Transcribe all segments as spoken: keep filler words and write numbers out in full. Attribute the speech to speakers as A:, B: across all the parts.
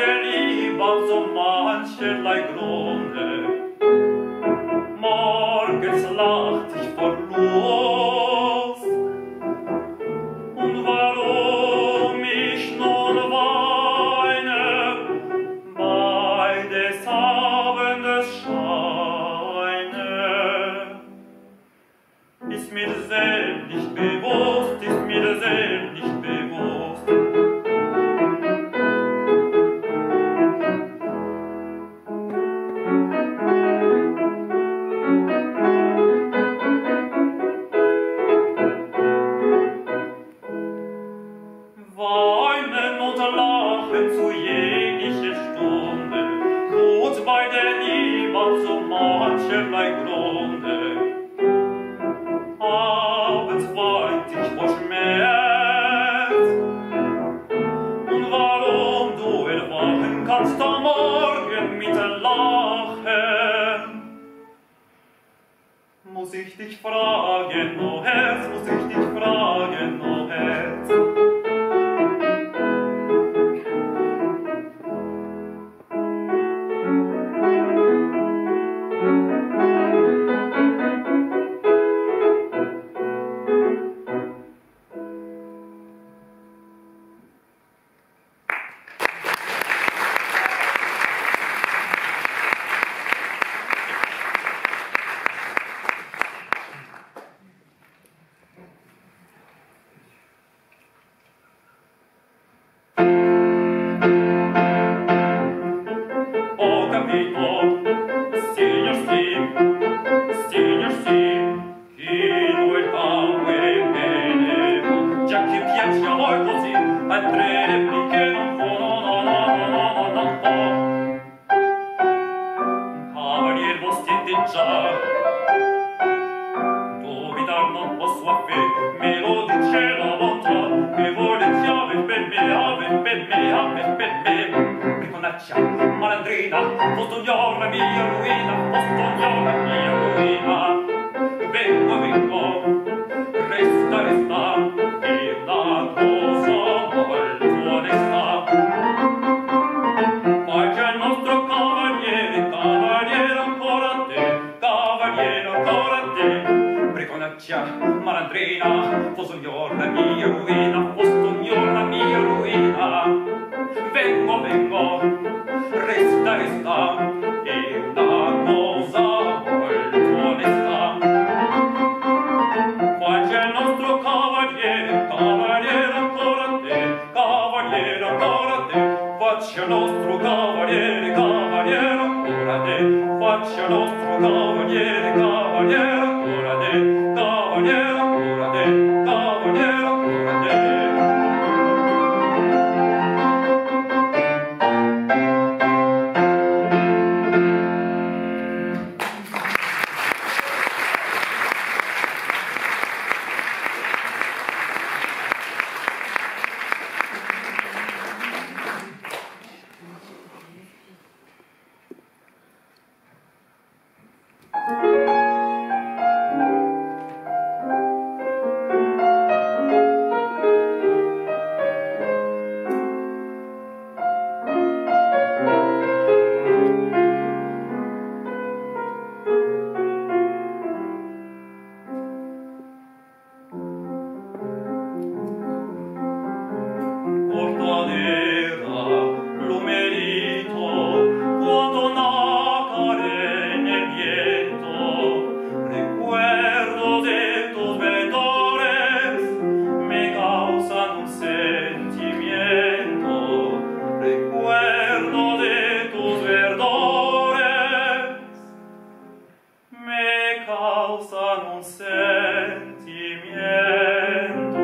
A: der Lieb auf so mancherlei Grunde. Morgens lacht sich vor Lust, und warum ich nun weine bei des Abendes Scheine, ist mir selbst nicht bewusst, ist mir selbst nicht bewusst. Weinen und lachen zu jeglicher Stunde, tut bei der Liebe auf so mancherlei Grunde. Abends weint ich vor Schmerz, und warum du erwachen kannst am Morgen mit Lachen, muss ich dich fragen, o Herz, muss ich dich fragen, o Herz. Malandrina, postoniora mia ruina, postoniora mia ruina. Vengo, vengo, resta, resta, e la cosa molto onesta. Poi c'è il nostro cavaliere, cavaliere ancora a te, cavaliere ancora a te. Preconaccia, malandrina, postoniora mia ruina, postoniora mia ruina. Vengo, vengo, resta, resta, è una cosa molto onesta. Qua c'è il nostro cavaliere, cavaliere ancora a te, cavaliere ancora a te. Faccia il nostro cavaliere, cavaliere ancora a te. Faccia il nostro cavaliere, cavaliere ancora a te, cavaliere ancora a te, cavaliere ancora a te.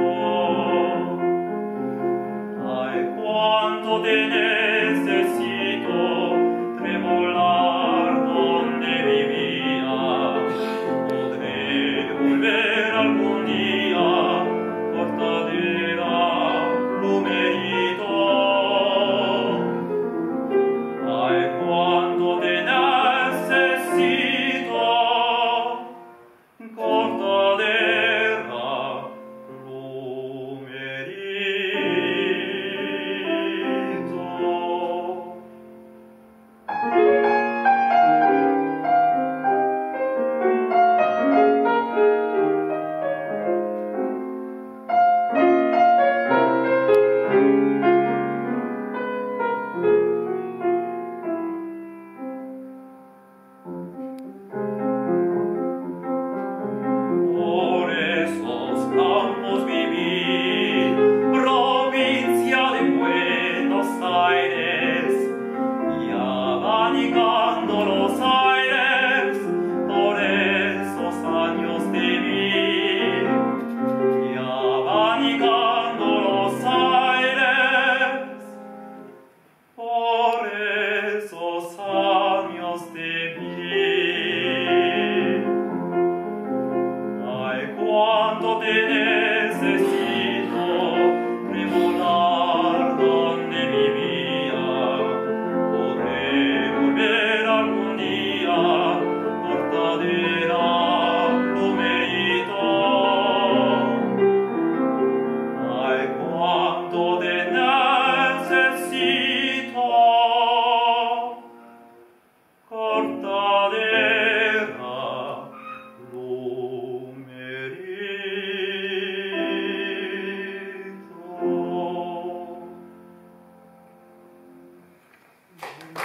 A: Quanto te necessito
B: Thank you.